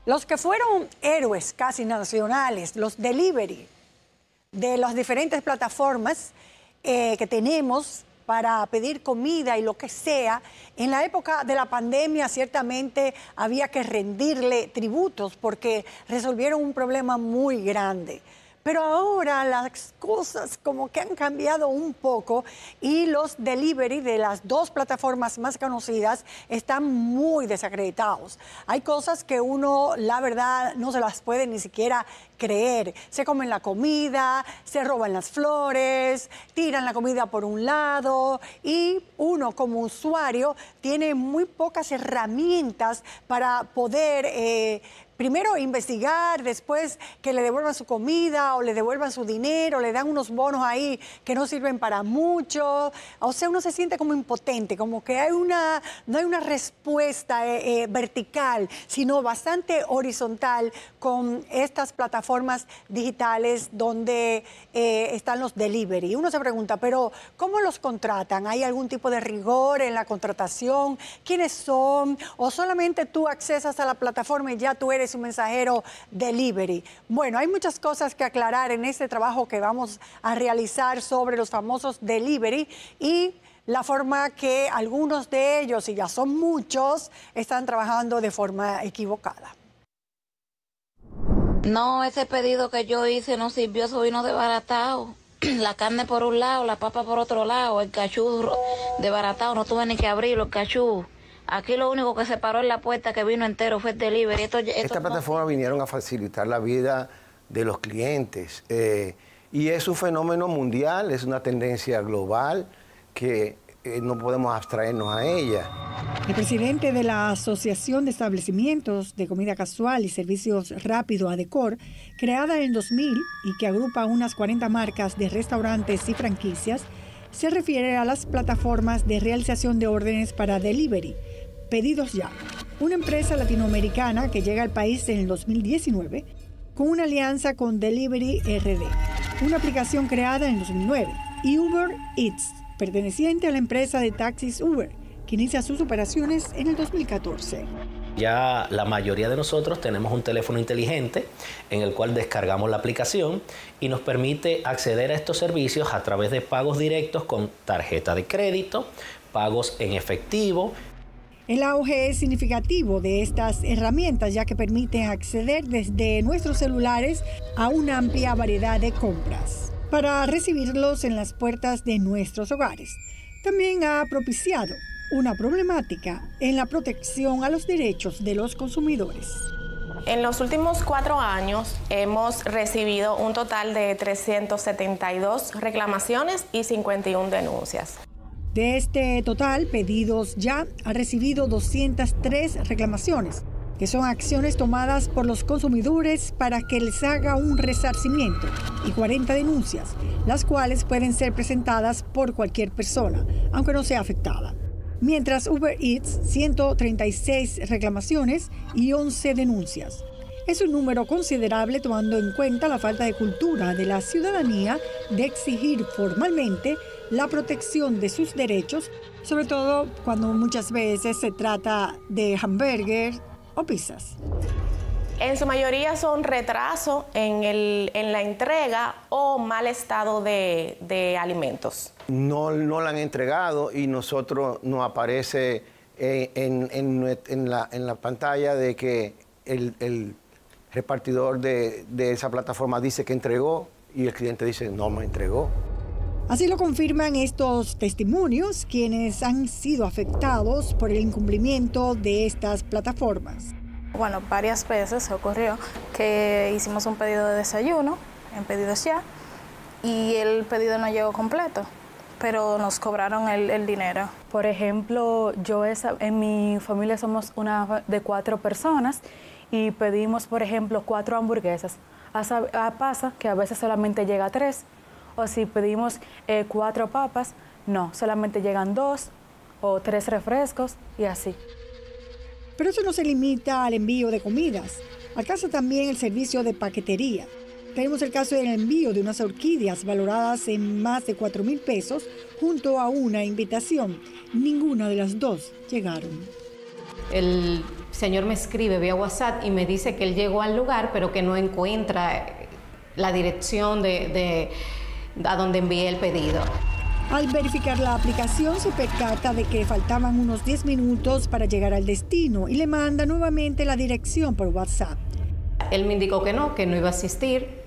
Los que fueron héroes casi nacionales, los delivery de las diferentes plataformas que tenemos para pedir comida y lo que sea, en la época de la pandemia ciertamente había que rendirle tributos porque resolvieron un problema muy grande. Pero ahora las cosas como que han cambiado un poco y los delivery de las dos plataformas más conocidas están muy desacreditados. Hay cosas que uno, la verdad, no se las puede ni siquiera creer. Se comen la comida, se roban las flores, tiran la comida por un lado y uno como usuario tiene muy pocas herramientas para poder primero investigar, después que le devuelvan su comida o le devuelvan su dinero, le dan unos bonos ahí que no sirven para mucho. O sea, uno se siente como impotente, como que no hay una respuesta vertical, sino bastante horizontal con estas plataformas digitales donde están los delivery. Uno se pregunta, pero ¿cómo los contratan? ¿Hay algún tipo de rigor en la contratación? ¿Quiénes son? ¿O solamente tú accesas a la plataforma y ya tú eres un mensajero delivery? Bueno, hay muchas cosas que aclarar en este trabajo que vamos a realizar sobre los famosos delivery y la forma que algunos de ellos, y ya son muchos, están trabajando de forma equivocada. No, ese pedido que yo hice no sirvió, eso vino desbaratado. La carne por un lado, la papa por otro lado, el cachú desbaratado, no tuve ni que abrirlo, el cachú. Aquí lo único que se paró en la puerta que vino entero fue el delivery. Estas plataformas vinieron a facilitar la vida de los clientes y es un fenómeno mundial, es una tendencia global que no podemos abstraernos a ella. El presidente de la Asociación de Establecimientos de Comida Casual y Servicios Rápido, ADECOR, creada en 2000 y que agrupa unas 40 marcas de restaurantes y franquicias, se refiere a las plataformas de realización de órdenes para delivery, Pedidos Ya, una empresa latinoamericana que llega al país en el 2019 con una alianza con Delivery RD, una aplicación creada en 2009, y Uber Eats, perteneciente a la empresa de taxis Uber, que inicia sus operaciones en el 2014. Ya la mayoría de nosotros tenemos un teléfono inteligente en el cual descargamos la aplicación y nos permite acceder a estos servicios a través de pagos directos con tarjeta de crédito, pagos en efectivo. El auge es significativo de estas herramientas ya que permiten acceder desde nuestros celulares a una amplia variedad de compras para recibirlos en las puertas de nuestros hogares. También ha propiciado una problemática en la protección a los derechos de los consumidores. En los últimos 4 años hemos recibido un total de 372 reclamaciones y 51 denuncias. De este total, Pedidos Ya ha recibido 203 reclamaciones, que son acciones tomadas por los consumidores para que les haga un resarcimiento, y 40 denuncias, las cuales pueden ser presentadas por cualquier persona, aunque no sea afectada. Mientras Uber Eats, 136 reclamaciones y 11 denuncias. Es un número considerable tomando en cuenta la falta de cultura de la ciudadanía de exigir formalmente la protección de sus derechos, sobre todo cuando muchas veces se trata de hamburgues o pizzas. En su mayoría son retrasos en la entrega o mal estado de alimentos. No la han entregado y nosotros nos aparece en la pantalla de que el repartidor de esa plataforma dice que entregó y el cliente dice no me entregó. Así lo confirman estos testimonios, quienes han sido afectados por el incumplimiento de estas plataformas. Bueno, varias veces ocurrió que hicimos un pedido de desayuno en Pedidos Ya y el pedido no llegó completo, pero nos cobraron el dinero. Por ejemplo, en mi familia somos una de 4 personas y pedimos, por ejemplo, 4 hamburguesas. Pasa que a veces solamente llega 3. O si pedimos 4 papas, no, solamente llegan 2 o 3 refrescos y así. Pero eso no se limita al envío de comidas. Alcanza también el servicio de paquetería. Tenemos el caso del envío de unas orquídeas valoradas en más de 4,000 pesos junto a una invitación. Ninguna de las dos llegaron. El señor me escribe vía WhatsApp y me dice que él llegó al lugar, pero que no encuentra la dirección a donde envié el pedido. Al verificar la aplicación se percata de que faltaban unos 10 minutos para llegar al destino y le manda nuevamente la dirección por WhatsApp. Él me indicó que no iba a asistir,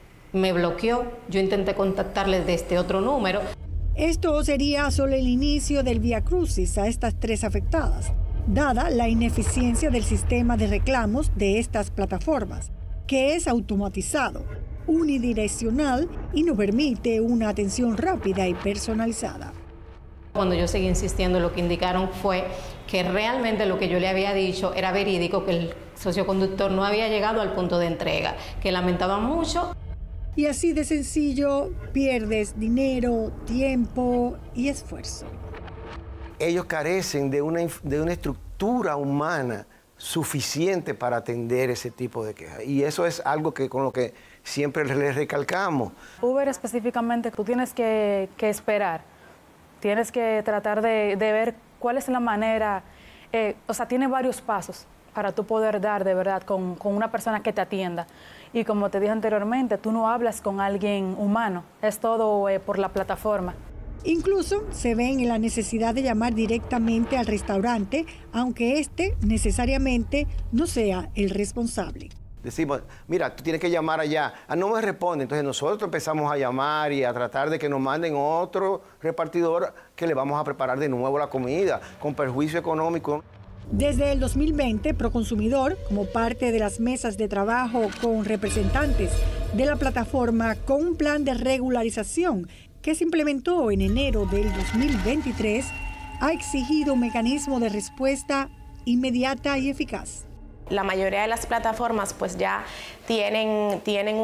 me bloqueó, yo intenté contactarle desde otro número. Esto sería solo el inicio del viacrucis a estas 3 afectadas, dada la ineficiencia del sistema de reclamos de estas plataformas, que es automatizado, unidireccional y no permite una atención rápida y personalizada. Cuando yo seguí insistiendo, lo que indicaron fue que realmente lo que yo le había dicho era verídico, que el socioconductor no había llegado al punto de entrega, que lamentaban mucho. Y así de sencillo, pierdes dinero, tiempo y esfuerzo. Ellos carecen de una estructura humana suficiente para atender ese tipo de quejas. Y eso es algo con lo que siempre les recalcamos. Uber específicamente, tú tienes que esperar, tienes que tratar de ver cuál es la manera, o sea, tiene varios pasos para tú poder dar de verdad con una persona que te atienda. Y como te dije anteriormente, tú no hablas con alguien humano, es todo por la plataforma. Incluso se ven en la necesidad de llamar directamente al restaurante, aunque este necesariamente no sea el responsable. Decimos, mira, tú tienes que llamar allá. No me responde. Entonces nosotros empezamos a llamar y a tratar de que nos manden otro repartidor que le vamos a preparar de nuevo la comida, con perjuicio económico. Desde el 2020, Proconsumidor, como parte de las mesas de trabajo con representantes de la plataforma con un plan de regularización que se implementó en enero del 2023, ha exigido un mecanismo de respuesta inmediata y eficaz. La mayoría de las plataformas pues ya tienen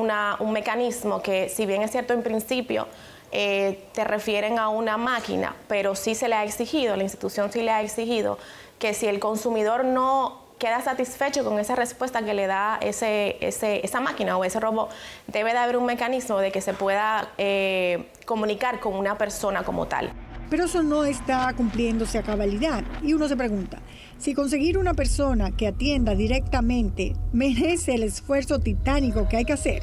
un mecanismo que, si bien es cierto en principio, te refieren a una máquina, pero sí se le ha exigido, la institución sí le ha exigido que si el consumidor no queda satisfecho con esa respuesta que le da esa máquina o ese robot, debe de haber un mecanismo de que se pueda comunicar con una persona como tal. Pero eso no está cumpliéndose a cabalidad y uno se pregunta, si conseguir una persona que atienda directamente merece el esfuerzo titánico que hay que hacer.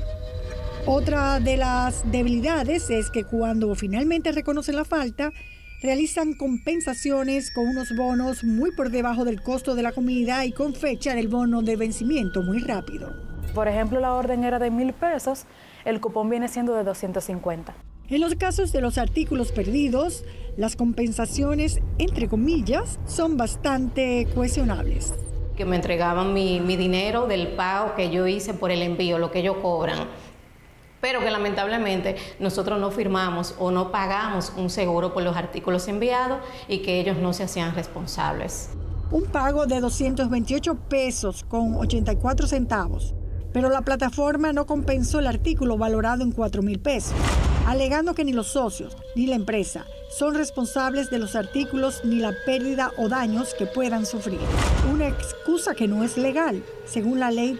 Otra de las debilidades es que cuando finalmente reconocen la falta, realizan compensaciones con unos bonos muy por debajo del costo de la comida y con fecha del bono de vencimiento muy rápido. Por ejemplo, la orden era de 1,000 pesos, el cupón viene siendo de 250. En los casos de los artículos perdidos, las compensaciones, entre comillas, son bastante cuestionables. Que me entregaban mi dinero del pago que yo hice por el envío, lo que ellos cobran, pero que lamentablemente nosotros no firmamos o no pagamos un seguro por los artículos enviados y que ellos no se hacían responsables. Un pago de 228 pesos con 84 centavos, pero la plataforma no compensó el artículo valorado en 4,000 pesos, alegando que ni los socios ni la empresa son responsables de los artículos ni la pérdida o daños que puedan sufrir. Una excusa que no es legal, según la ley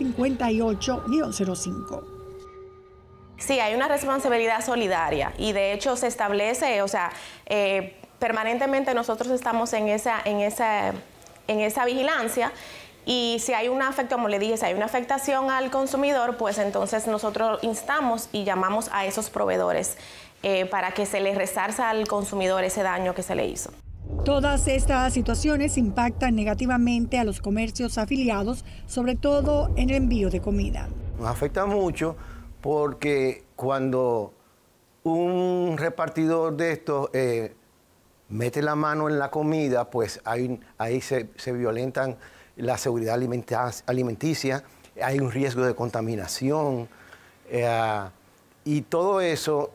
358-05. Sí, hay una responsabilidad solidaria y de hecho se establece, o sea, permanentemente nosotros estamos en esa vigilancia. Y si hay una afectación, como le dije, si hay una afectación al consumidor, pues entonces nosotros instamos y llamamos a esos proveedores para que se le resarza al consumidor ese daño que se le hizo. Todas estas situaciones impactan negativamente a los comercios afiliados, sobre todo en el envío de comida. Nos afecta mucho porque cuando un repartidor de estos mete la mano en la comida, pues ahí se violentan la seguridad alimenticia, hay un riesgo de contaminación y todo eso,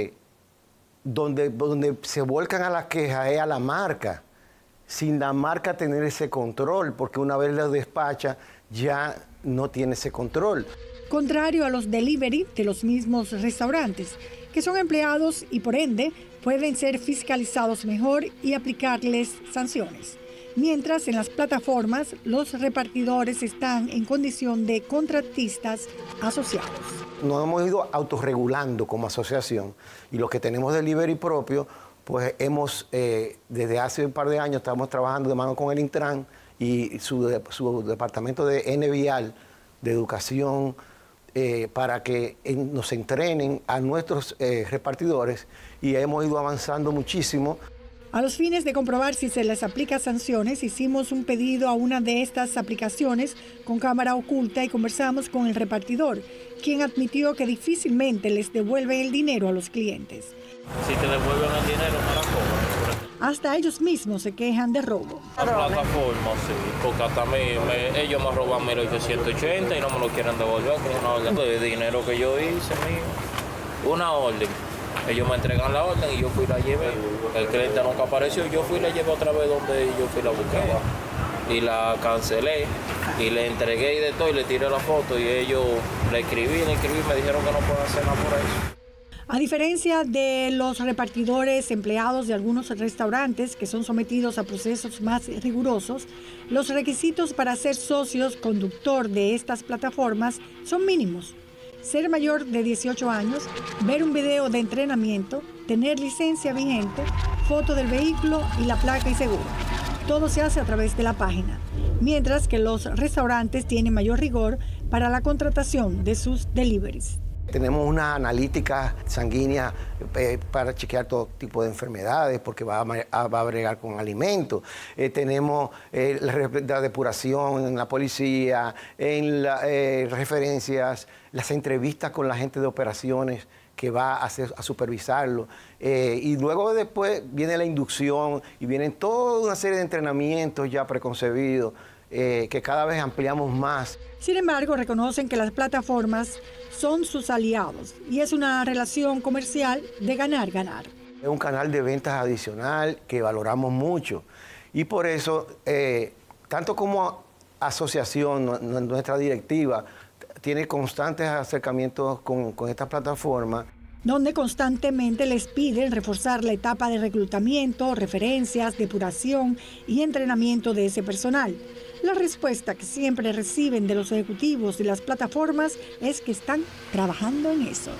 donde se vuelcan a la queja es a la marca, sin la marca tener ese control, porque una vez lo despacha ya no tiene ese control. Contrario a los delivery de los mismos restaurantes, que son empleados y por ende pueden ser fiscalizados mejor y aplicarles sanciones. Mientras en las plataformas los repartidores están en condición de contratistas asociados. Nos hemos ido autorregulando como asociación y los que tenemos delivery propio, pues hemos, desde hace un par de años estamos trabajando de mano con el Intran y su departamento de Vial, de educación, para que nos entrenen a nuestros repartidores, y hemos ido avanzando muchísimo. A los fines de comprobar si se les aplica sanciones, hicimos un pedido a una de estas aplicaciones con cámara oculta y conversamos con el repartidor, quien admitió que difícilmente les devuelven el dinero a los clientes. Si te devuelven el dinero, no la cobran. Hasta ellos mismos se quejan de robo. La plataforma, sí, porque hasta ellos me roban 1.880 y no me lo quieren devolver con una orden de dinero que yo hice, mío. Una orden. Ellos me entregan la orden y yo fui y la llevé. El cliente nunca apareció, yo fui y la llevé otra vez donde yo fui y la busqué. Y la cancelé y le entregué y de todo y le tiré la foto y ellos le escribí y me dijeron que no puedo hacer nada por eso. A diferencia de los repartidores empleados de algunos restaurantes que son sometidos a procesos más rigurosos, los requisitos para ser socios conductor de estas plataformas son mínimos. Ser mayor de 18 años, ver un video de entrenamiento, tener licencia vigente, foto del vehículo y la placa y seguro. Todo se hace a través de la página, mientras que los restaurantes tienen mayor rigor para la contratación de sus deliveries. Tenemos una analítica sanguínea para chequear todo tipo de enfermedades, porque va a bregar con alimentos. Tenemos la depuración en la policía, en las referencias, las entrevistas con la gente de operaciones que va a supervisarlo. Y luego después viene la inducción y vienen toda una serie de entrenamientos ya preconcebidos que cada vez ampliamos más. Sin embargo, reconocen que las plataformas son sus aliados y es una relación comercial de ganar-ganar. Es un canal de ventas adicional que valoramos mucho y por eso, tanto como asociación, nuestra directiva tiene constantes acercamientos con esta plataforma, donde constantemente les piden reforzar la etapa de reclutamiento, referencias, depuración y entrenamiento de ese personal. La respuesta que siempre reciben de los ejecutivos de las plataformas es que están trabajando en eso.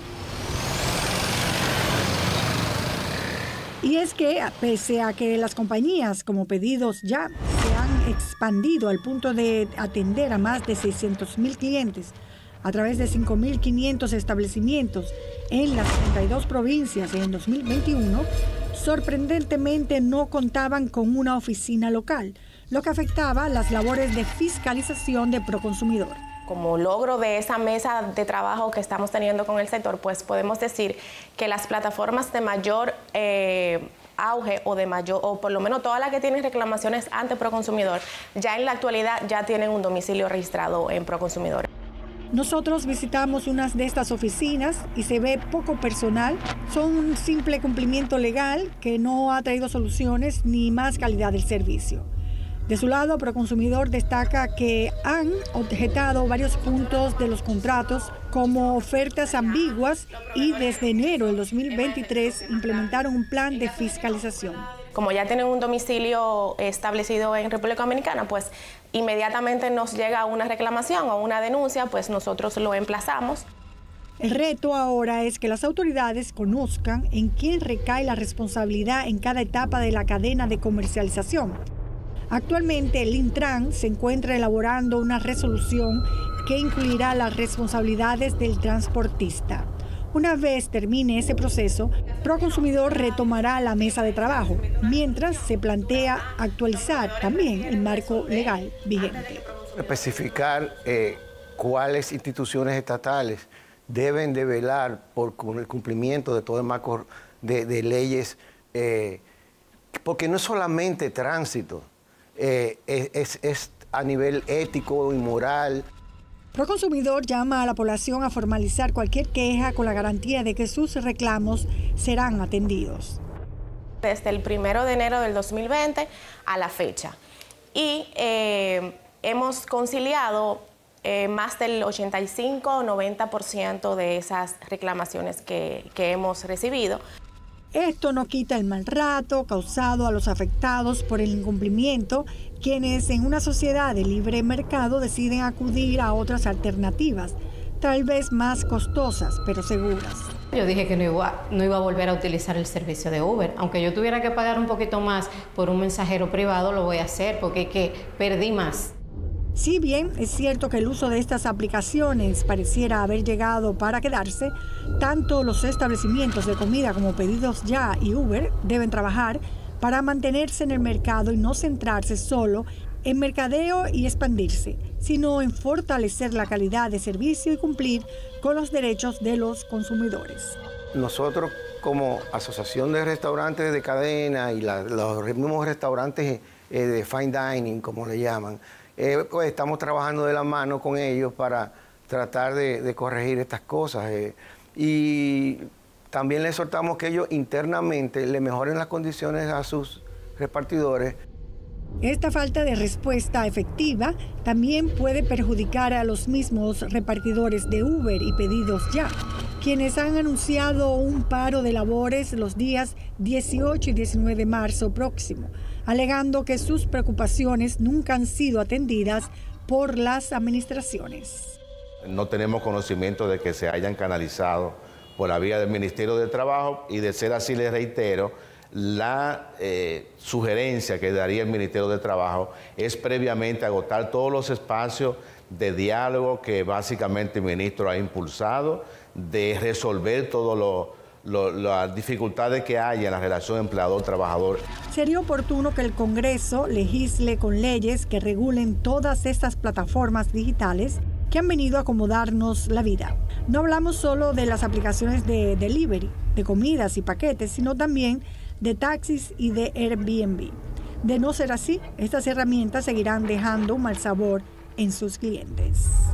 Y es que, pese a que las compañías como Pedidos Ya se han expandido al punto de atender a más de 600,000 clientes a través de 5.500 establecimientos en las 32 provincias en 2021, sorprendentemente no contaban con una oficina local, lo que afectaba las labores de fiscalización de Proconsumidor. Como logro de esa mesa de trabajo que estamos teniendo con el sector, pues podemos decir que las plataformas de mayor auge o por lo menos todas las que tienen reclamaciones ante Proconsumidor, ya en la actualidad ya tienen un domicilio registrado en Proconsumidor. Nosotros visitamos unas de estas oficinas y se ve poco personal. Son un simple cumplimiento legal que no ha traído soluciones ni más calidad del servicio. De su lado, Proconsumidor destaca que han objetado varios puntos de los contratos como ofertas ambiguas y desde enero del 2023 implementaron un plan de fiscalización. Como ya tienen un domicilio establecido en República Dominicana, pues inmediatamente nos llega una reclamación o una denuncia, pues nosotros lo emplazamos. El reto ahora es que las autoridades conozcan en quién recae la responsabilidad en cada etapa de la cadena de comercialización. Actualmente, el Intran se encuentra elaborando una resolución que incluirá las responsabilidades del transportista. Una vez termine ese proceso, Proconsumidor retomará la mesa de trabajo, mientras se plantea actualizar también el marco legal vigente. Especificar cuáles instituciones estatales deben de velar por el cumplimiento de todo el marco de leyes, porque no es solamente tránsito, es a nivel ético y moral. Proconsumidor llama a la población a formalizar cualquier queja con la garantía de que sus reclamos serán atendidos. Desde el 1 de enero del 2020 a la fecha. Y hemos conciliado más del 85-90% de esas reclamaciones que hemos recibido. Esto no quita el mal rato causado a los afectados por el incumplimiento, quienes en una sociedad de libre mercado deciden acudir a otras alternativas, tal vez más costosas pero seguras. Yo dije que no iba a volver a utilizar el servicio de Uber. Aunque yo tuviera que pagar un poquito más por un mensajero privado, lo voy a hacer porque es que perdí más. Si bien es cierto que el uso de estas aplicaciones pareciera haber llegado para quedarse, tanto los establecimientos de comida como Pedidos Ya y Uber deben trabajar para mantenerse en el mercado y no centrarse solo en mercadeo y expandirse, sino en fortalecer la calidad de servicio y cumplir con los derechos de los consumidores. Nosotros como asociación de restaurantes de cadena y los mismos restaurantes de fine dining, como le llaman, pues estamos trabajando de la mano con ellos para tratar de corregir estas cosas. Y también les exhortamos que ellos internamente le mejoren las condiciones a sus repartidores. Esta falta de respuesta efectiva también puede perjudicar a los mismos repartidores de Uber y Pedidos Ya, quienes han anunciado un paro de labores los días 18 y 19 de marzo próximo, alegando que sus preocupaciones nunca han sido atendidas por las administraciones. No tenemos conocimiento de que se hayan canalizado por la vía del Ministerio de Trabajo y, de ser así, les reitero, la sugerencia que daría el Ministerio de Trabajo es previamente agotar todos los espacios de diálogo que básicamente el ministro ha impulsado, de resolver todas las dificultades que hay en la relación empleador-trabajador. Sería oportuno que el Congreso legisle con leyes que regulen todas estas plataformas digitales que han venido a acomodarnos la vida. No hablamos solo de las aplicaciones de delivery, de comidas y paquetes, sino también de taxis y de Airbnb. De no ser así, estas herramientas seguirán dejando un mal sabor en sus clientes.